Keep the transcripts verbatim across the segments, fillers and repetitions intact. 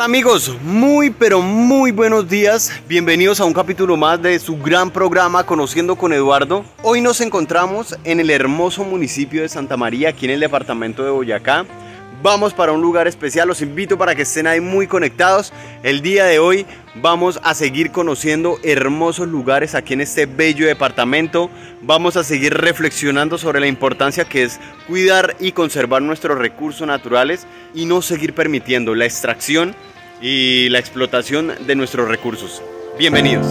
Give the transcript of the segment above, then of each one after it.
amigos, muy pero muy buenos días, bienvenidos a un capítulo más de su gran programa Conociendo con Eduardo. Hoy nos encontramos en el hermoso municipio de Santa María, aquí en el departamento de Boyacá. Vamos para un lugar especial, los invito para que estén ahí muy conectados. El día de hoy vamos a seguir conociendo hermosos lugares aquí en este bello departamento. Vamos a seguir reflexionando sobre la importancia que es cuidar y conservar nuestros recursos naturales y no seguir permitiendo la extracción y la explotación de nuestros recursos. Bienvenidos.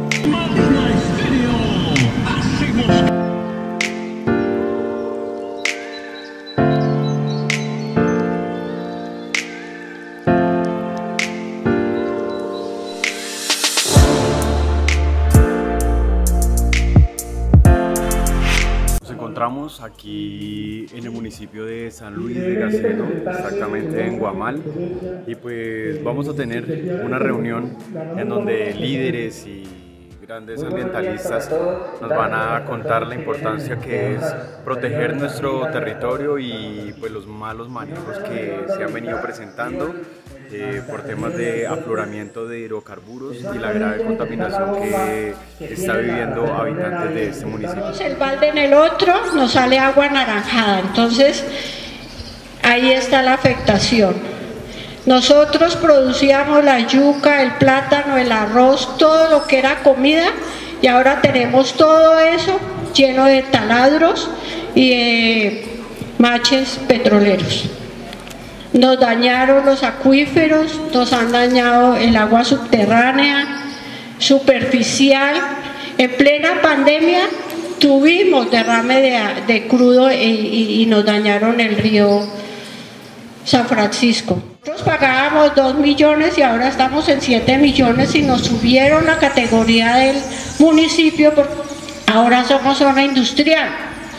Encontramos aquí en el municipio de San Luis de Gaceno, exactamente en Guamal, y pues vamos a tener una reunión en donde líderes y grandes ambientalistas nos van a contar la importancia que es proteger nuestro territorio y pues los malos manejos que se han venido presentando Eh, por temas de afloramiento de hidrocarburos y la grave contaminación que está viviendo habitantes de este municipio. El balde en el otro nos sale agua anaranjada, entonces ahí está la afectación. Nosotros producíamos la yuca, el plátano, el arroz, todo lo que era comida, y ahora tenemos todo eso lleno de taladros y de maches petroleros. Nos dañaron los acuíferos, nos han dañado el agua subterránea, superficial. En plena pandemia tuvimos derrame de, de crudo y, y, y nos dañaron el río San Francisco. Nosotros pagábamos dos millones y ahora estamos en siete millones y nos subieron la categoría del municipio porque ahora somos zona industrial.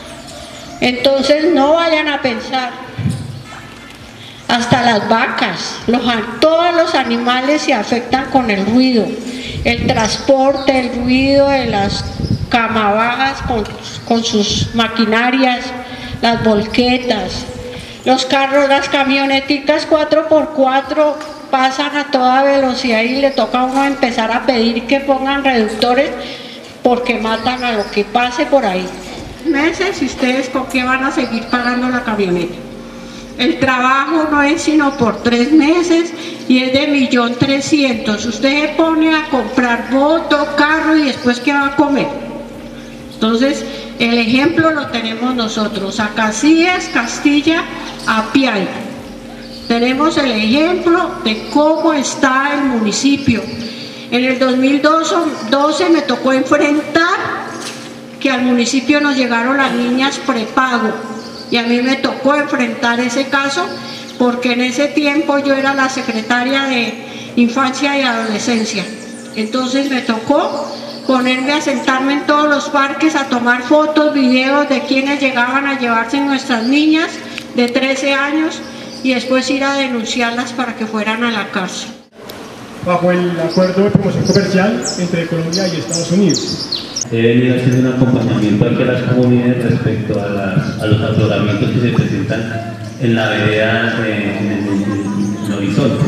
Entonces no vayan a pensar. Hasta las vacas, los, todos los animales se afectan con el ruido, el transporte, el ruido de las camabajas con, con sus maquinarias, las volquetas, los carros, las camioneticas cuatro por cuatro pasan a toda velocidad y le toca a uno empezar a pedir que pongan reductores porque matan a lo que pase por ahí. Meses, ¿y ustedes con qué van a seguir pagando la camioneta? El trabajo no es sino por tres meses y es de millón trescientos. Usted se pone a comprar moto, carro y después ¿qué va a comer? Entonces el ejemplo lo tenemos nosotros, a Casillas, Castilla, a Piay. Tenemos el ejemplo de cómo está el municipio. En el dos mil doce me tocó enfrentar que al municipio nos llegaron las niñas prepago. Y a mí me tocó enfrentar ese caso porque en ese tiempo yo era la secretaria de Infancia y Adolescencia. Entonces me tocó ponerme a sentarme en todos los parques a tomar fotos, videos de quienes llegaban a llevarse nuestras niñas de trece años y después ir a denunciarlas para que fueran a la cárcel. Bajo el acuerdo de promoción comercial entre Colombia y Estados Unidos. He venido haciendo un acompañamiento aquí a las comunidades respecto a, las, a los afloramientos que se presentan en la vereda, eh, en, el, en el horizonte,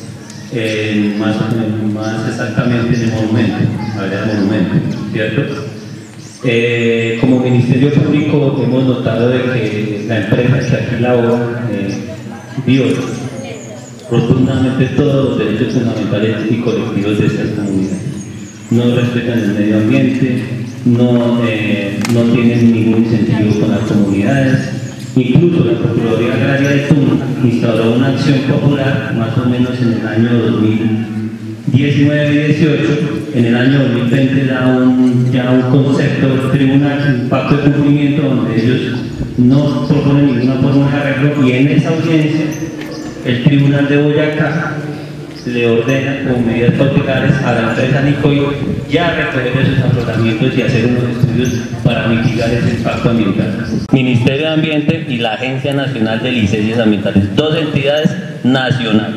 eh, más, más exactamente en el monumento, la vereda del monumento, ¿cierto? Eh, como Ministerio Público hemos notado de que la empresa que aquí labora eh, viola rotundamente todos los derechos fundamentales y colectivos de estas comunidades. No respetan el medio ambiente, no, eh, no tienen ningún incentivo con las comunidades. Incluso la Procuraduría Agraria de Tuna instauró una acción popular más o menos en el año dos mil diecinueve y dieciocho. En el año dos mil veinte da un, ya un concepto tribunal, un pacto de cumplimiento donde ellos no proponen ninguna forma de arreglo y en esa audiencia el Tribunal de Boyacá le ordena como medidas cautelares a la empresa Nicoy ya recoger esos afloramientos y hacer unos estudios para mitigar ese impacto ambiental. Ministerio de Ambiente y la Agencia Nacional de Licencias Ambientales, dos entidades nacionales.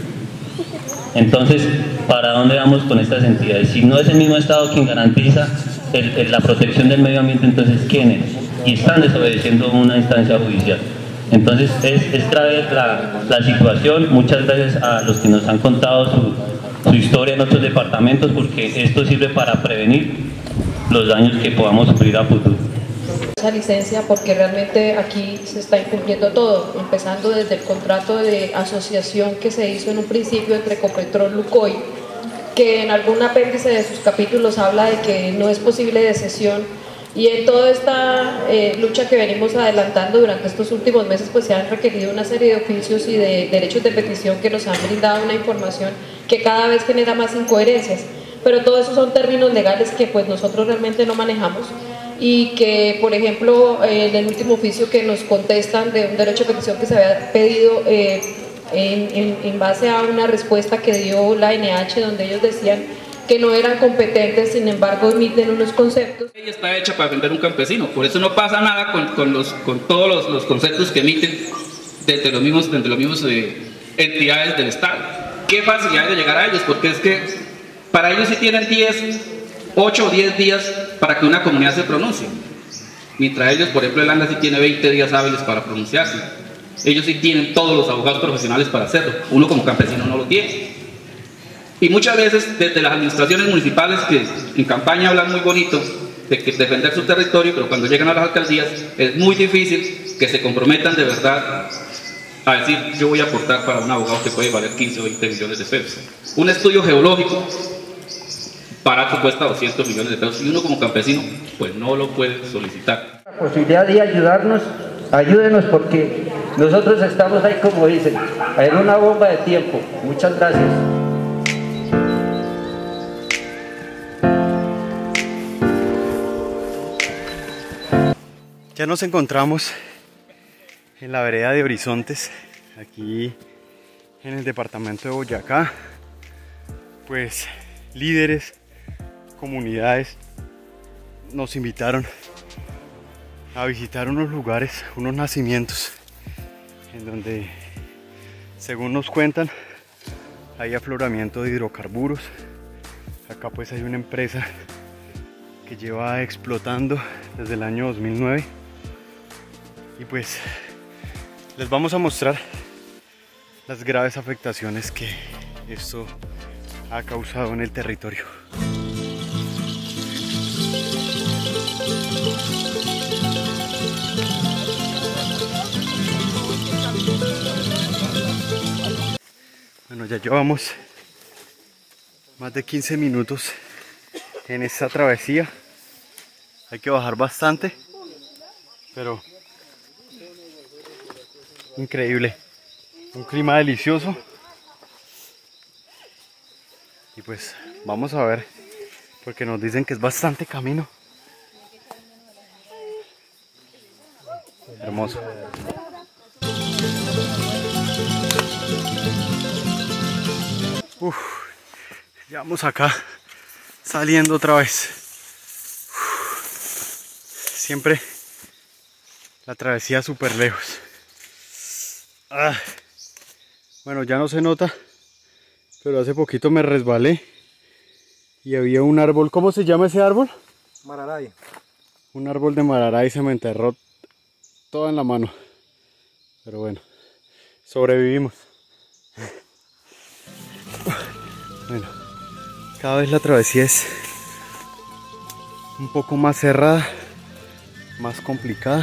Entonces, ¿para dónde vamos con estas entidades? Si no es el mismo Estado quien garantiza el, el, la protección del medio ambiente, entonces ¿quién es? Y están desobedeciendo una instancia judicial. Entonces es, es grave la, la situación. Muchas gracias a los que nos han contado su, su historia en otros departamentos, porque esto sirve para prevenir los daños que podamos sufrir a futuro. Esa licencia, porque realmente aquí se está incumpliendo todo, empezando desde el contrato de asociación que se hizo en un principio entre Ecopetrol y Lukoil, que en algún apéndice de sus capítulos habla de que no es posible de cesión, y en toda esta eh, lucha que venimos adelantando durante estos últimos meses, pues se han requerido una serie de oficios y de derechos de petición que nos han brindado una información que cada vez genera más incoherencias, pero todo eso son términos legales que pues nosotros realmente no manejamos, y que, por ejemplo, en el último oficio que nos contestan de un derecho de petición que se había pedido eh, en, en, en base a una respuesta que dio la N H, donde ellos decían que no eran competentes, sin embargo emiten unos conceptos. Ella está hecha para defender un campesino, por eso no pasa nada con, con, los, con todos los, los conceptos que emiten desde los mismos, desde los mismos eh, entidades del Estado. ¿Qué facilidad de llegar a ellos? Porque es que para ellos sí tienen diez, ocho o diez días para que una comunidad se pronuncie, mientras ellos, por ejemplo, el ANDA sí tiene veinte días hábiles para pronunciarse. Ellos sí tienen todos los abogados profesionales para hacerlo, uno como campesino no lo tiene. Y muchas veces desde las administraciones municipales, que en campaña hablan muy bonito de que defender su territorio, pero cuando llegan a las alcaldías es muy difícil que se comprometan de verdad a decir: yo voy a aportar para un abogado que puede valer quince o veinte millones de pesos. Un estudio geológico barato cuesta doscientos millones de pesos, y uno como campesino pues no lo puede solicitar. La posibilidad de ayudarnos, ayúdenos, porque nosotros estamos ahí, como dicen, en una bomba de tiempo. Muchas gracias. Ya nos encontramos en la vereda de Horizontes, aquí en el departamento de Boyacá. Pues líderes, comunidades nos invitaron a visitar unos lugares, unos nacimientos en donde, según nos cuentan, hay afloramiento de hidrocarburos. Acá pues hay una empresa que lleva explotando desde el año dos mil nueve, y pues les vamos a mostrar las graves afectaciones que esto ha causado en el territorio. Bueno, ya llevamos más de quince minutos en esta travesía. Hay que bajar bastante, pero increíble, un clima delicioso. Y pues vamos a ver, porque nos dicen que es bastante camino. Hermoso. Uf, ya vamos acá saliendo otra vez. Uf, siempre la travesía súper lejos. Ah, bueno, ya no se nota, pero hace poquito me resbalé y había un árbol. ¿Cómo se llama ese árbol? Mararay. Un árbol de mararay, se me enterró todo en la mano, pero bueno, sobrevivimos. Bueno, cada vez la travesía es un poco más cerrada, más complicada.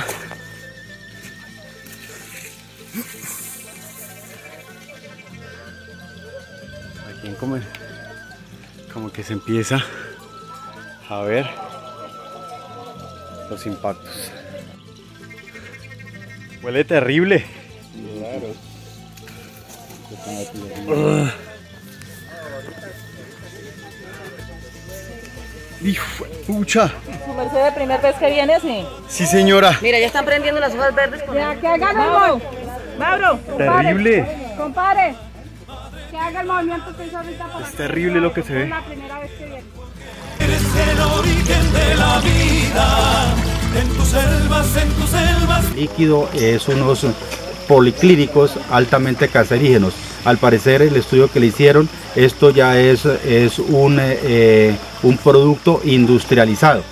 Aquí como, como que se empieza a ver los impactos. Huele terrible. Claro. ¡Hijo de pucha! ¿Su merced de primera vez que viene así? Sí, señora. Mira, ya están prendiendo las hojas verdes con ya, que hagan el Mauro, terrible. Compare, que haga el movimiento que hizo ahorita para es terrible lo que se ve. Es la primera vez que viene. Eres el origen de la vida, en tus selvas, en tus selvas. Líquido es unos policlínicos altamente cancerígenos. Al parecer, el estudio que le hicieron, esto ya es, es un, eh, un producto industrializado.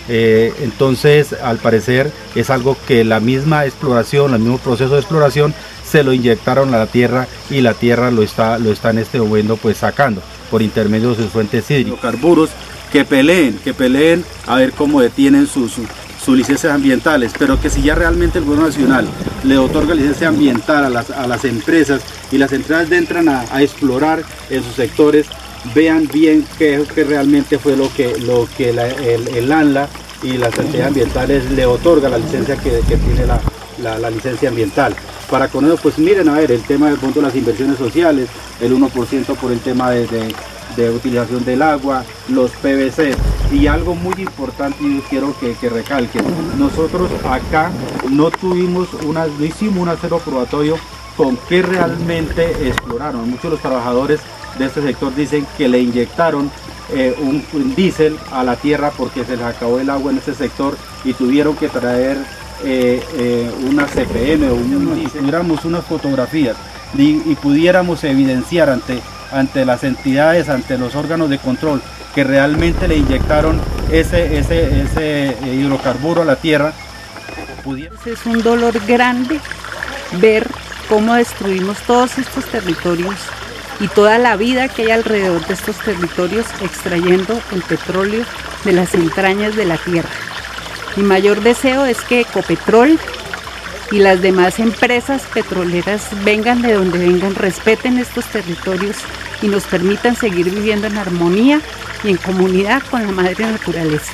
Eh, entonces, al parecer, es algo que la misma exploración, el mismo proceso de exploración, se lo inyectaron a la tierra y la tierra lo está, lo está en este momento pues sacando por intermedio de sus fuentes hídricas. Hidrocarburos que peleen, que peleen a ver cómo detienen sus, sus, sus licencias ambientales, pero que si ya realmente el gobierno nacional le otorga licencia ambiental a las, a las empresas y las empresas entran a, a explorar en sus sectores, vean bien qué, qué realmente fue lo que, lo que la, el, el ANLA y las entidades ambientales le otorga la licencia que, que tiene la, la, la licencia ambiental. Para con eso, pues miren a ver el tema del fondo de las inversiones sociales, el uno por ciento por el tema de, de, de utilización del agua, los P V C, y algo muy importante y quiero que, que recalquen, nosotros acá no tuvimos una, no hicimos un acero probatorio con qué realmente exploraron. Muchos de los trabajadores de este sector dicen que le inyectaron eh, un, un diésel a la tierra porque se les acabó el agua en este sector y tuvieron que traer eh, eh, una C P M o un diésel. Si tuviéramos unas fotografías y, y pudiéramos evidenciar ante, ante las entidades, ante los órganos de control que realmente le inyectaron ese, ese, ese hidrocarburo a la tierra. Pudiera... Es un dolor grande ver cómo destruimos todos estos territorios y toda la vida que hay alrededor de estos territorios extrayendo el petróleo de las entrañas de la tierra. Mi mayor deseo es que Ecopetrol y las demás empresas petroleras vengan de donde vengan, respeten estos territorios y nos permitan seguir viviendo en armonía y en comunidad con la madre naturaleza.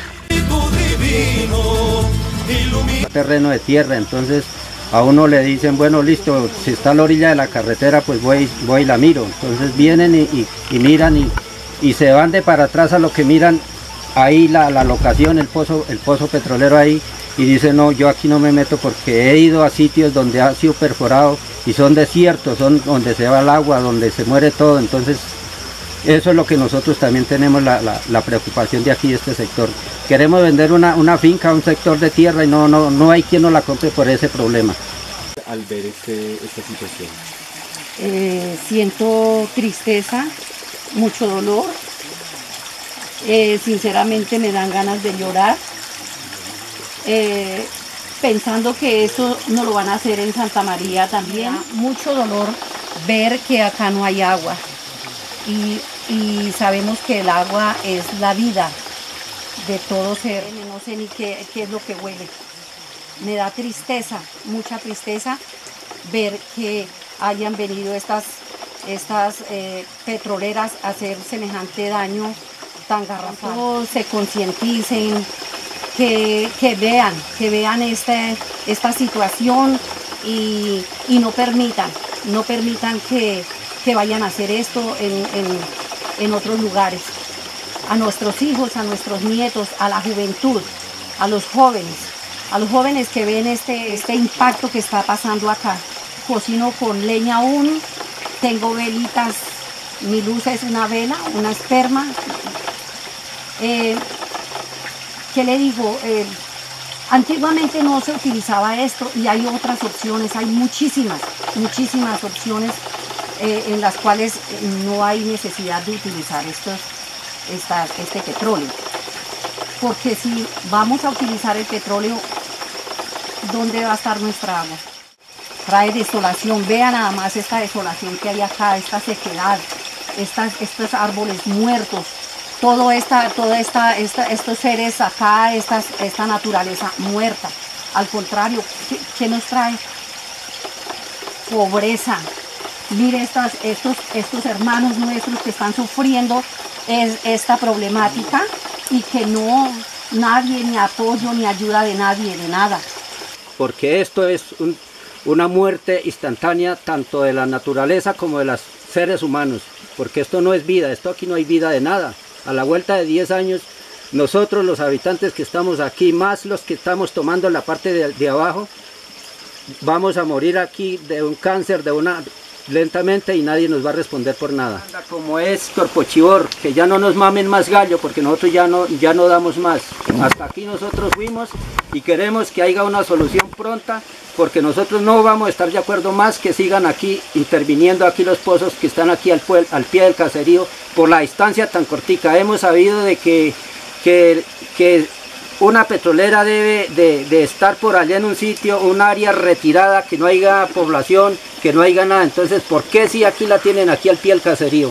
Terreno de tierra, entonces a uno le dicen, bueno, listo, si está a la orilla de la carretera, pues voy, voy y la miro. Entonces vienen y, y, y miran y, y se van de para atrás a lo que miran ahí la, la locación, el pozo, el pozo petrolero ahí, y dicen, no, yo aquí no me meto porque he ido a sitios donde ha sido perforado y son desiertos, son donde se va el agua, donde se muere todo. Entonces eso es lo que nosotros también tenemos la, la, la preocupación de aquí, de este sector. Queremos vender una, una finca, un sector de tierra y no, no, no hay quien nos la compre por ese problema. Al ver este, esta situación, eh, siento tristeza, mucho dolor, eh, sinceramente me dan ganas de llorar, eh, pensando que eso no lo van a hacer en Santa María también. Mucho dolor ver que acá no hay agua. Y, y sabemos que el agua es la vida de todo ser. No sé ni qué, qué es lo que huele. Me da tristeza, mucha tristeza, ver que hayan venido estas, estas eh, petroleras a hacer semejante daño tan garrafal. Todos se concienticen, que, que vean, que vean este, esta situación y, y no permitan, no permitan que que vayan a hacer esto en, en, en otros lugares. A nuestros hijos, a nuestros nietos, a la juventud, a los jóvenes, a los jóvenes que ven este, este impacto que está pasando acá. Cocino con leña aún, tengo velitas, mi luz es una vela, una esperma. Eh, ¿Qué le digo? Eh, antiguamente no se utilizaba esto y hay otras opciones, hay muchísimas, muchísimas opciones Eh, en las cuales no hay necesidad de utilizar estos, esta, este petróleo. Porque si vamos a utilizar el petróleo, ¿dónde va a estar nuestra agua? Trae desolación, vean nada más esta desolación que hay acá, esta sequedad, estas, estos árboles muertos, todo esta, toda esta, esta, estos seres acá, estas, esta naturaleza muerta. Al contrario, ¿qué, qué nos trae? Pobreza. Mire estas, estos, estos hermanos nuestros que están sufriendo es, esta problemática y que no, nadie, ni apoyo, ni ayuda de nadie, de nada. Porque esto es un, una muerte instantánea tanto de la naturaleza como de los seres humanos. Porque esto no es vida, esto aquí no hay vida de nada. A la vuelta de diez años, nosotros los habitantes que estamos aquí, más los que estamos tomando la parte de, de abajo, vamos a morir aquí de un cáncer, de una... lentamente y nadie nos va a responder por nada. Como es Corpochivor, que ya no nos mamen más gallo porque nosotros ya no, ya no damos más. Hasta aquí nosotros fuimos y queremos que haya una solución pronta porque nosotros no vamos a estar de acuerdo más que sigan aquí interviniendo aquí los pozos que están aquí al, al pie del caserío por la distancia tan cortica. Hemos sabido de que, que, que una petrolera debe de, de estar por allá en un sitio, un área retirada, que no haya población, que no haya nada. Entonces, ¿por qué si aquí la tienen aquí al pie del caserío?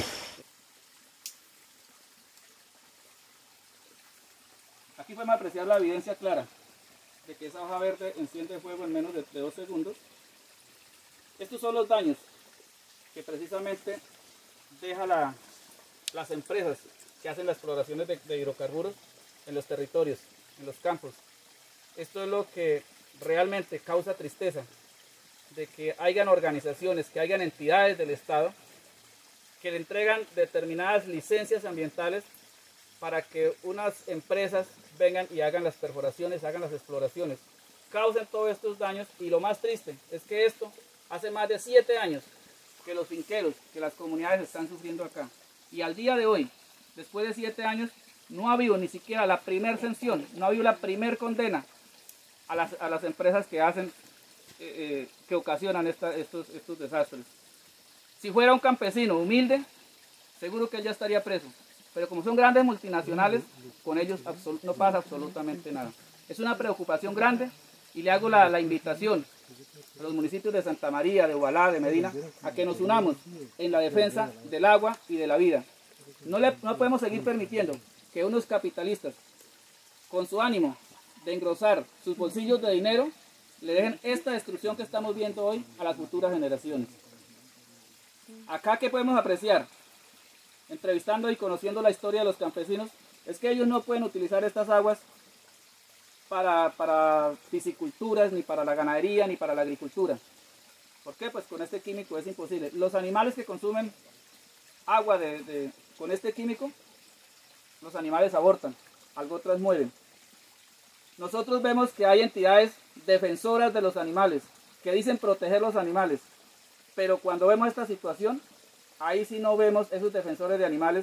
Aquí podemos apreciar la evidencia clara de que esa hoja verde enciende fuego en menos de, de dos segundos. Estos son los daños que precisamente deja la, las empresas que hacen las exploraciones de, de hidrocarburos en los territorios, en los campos. Esto es lo que realmente causa tristeza, de que hayan organizaciones, que hayan entidades del Estado que le entregan determinadas licencias ambientales para que unas empresas vengan y hagan las perforaciones, hagan las exploraciones, causen todos estos daños. Y lo más triste es que esto hace más de siete años que los finqueros, que las comunidades están sufriendo acá. Y al día de hoy, después de siete años, no ha habido ni siquiera la primer sanción, no ha habido la primer condena a las, a las empresas que hacen, eh, eh, que ocasionan esta, estos, estos desastres. Si fuera un campesino humilde, seguro que él ya estaría preso. Pero como son grandes multinacionales, con ellos no pasa absolutamente nada. Es una preocupación grande y le hago la, la invitación a los municipios de Santa María, de Ubalá, de Medina, a que nos unamos en la defensa del agua y de la vida. No, le, no podemos seguir permitiendo que unos capitalistas, con su ánimo de engrosar sus bolsillos de dinero, le dejen esta destrucción que estamos viendo hoy a las futuras generaciones. Acá, ¿qué podemos apreciar? Entrevistando y conociendo la historia de los campesinos, es que ellos no pueden utilizar estas aguas para, para pisciculturas, ni para la ganadería, ni para la agricultura. ¿Por qué? Pues con este químico es imposible. Los animales que consumen agua de, de, con este químico, los animales abortan, algo otras mueren. Nosotros vemos que hay entidades defensoras de los animales, que dicen proteger los animales, pero cuando vemos esta situación, ahí sí no vemos esos defensores de animales.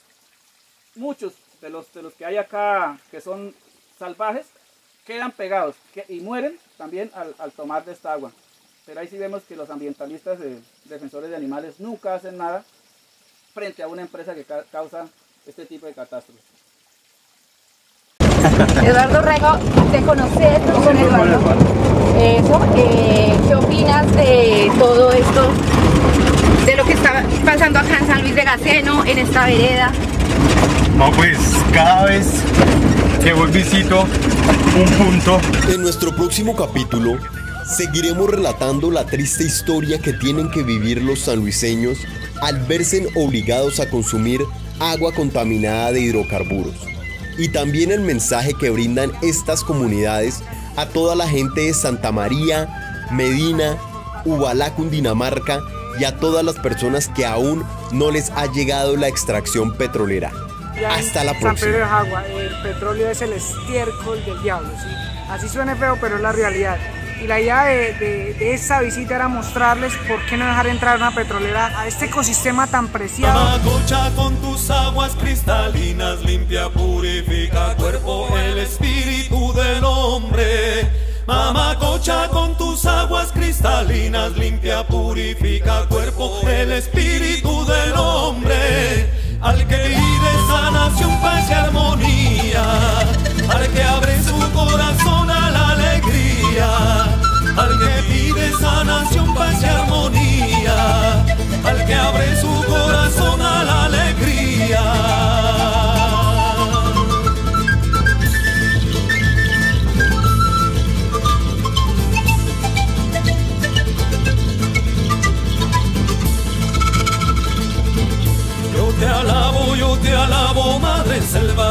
Muchos de los, de los que hay acá, que son salvajes, quedan pegados que, y mueren también al, al tomar de esta agua. Pero ahí sí vemos que los ambientalistas, de, defensores de animales, nunca hacen nada frente a una empresa que ca causa este tipo de catástrofes. Eduardo Rego, te conoces con Eduardo. Eso, eh, ¿qué opinas de todo esto? De lo que está pasando acá en San Luis de Gaceno, en esta vereda. No, pues cada vez que voy visito un punto. En nuestro próximo capítulo seguiremos relatando la triste historia que tienen que vivir los sanluiseños al verse obligados a consumir agua contaminada de hidrocarburos, y también el mensaje que brindan estas comunidades a toda la gente de Santa María, Medina, Ubalá, Cundinamarca, y a todas las personas que aún no les ha llegado la extracción petrolera. Hasta la próxima. San Pedro de Jagua, el petróleo es el estiércol del diablo, ¿sí? Así suena feo, pero es la realidad. Y la idea de, de, de esta visita era mostrarles por qué no dejar entrar una petrolera a este ecosistema tan preciado. Mamacocha, con tus aguas cristalinas, limpia, purifica cuerpo, el espíritu del hombre. Mamacocha, con tus aguas cristalinas, limpia, purifica cuerpo, el espíritu del hombre. Al que pide sanación, paz y armonía, al que abre su corazón a la alegría, al que pide sanación, paz y armonía, al que abre su corazón a la alegría. Yo te alabo, yo te alabo, Madre Selva.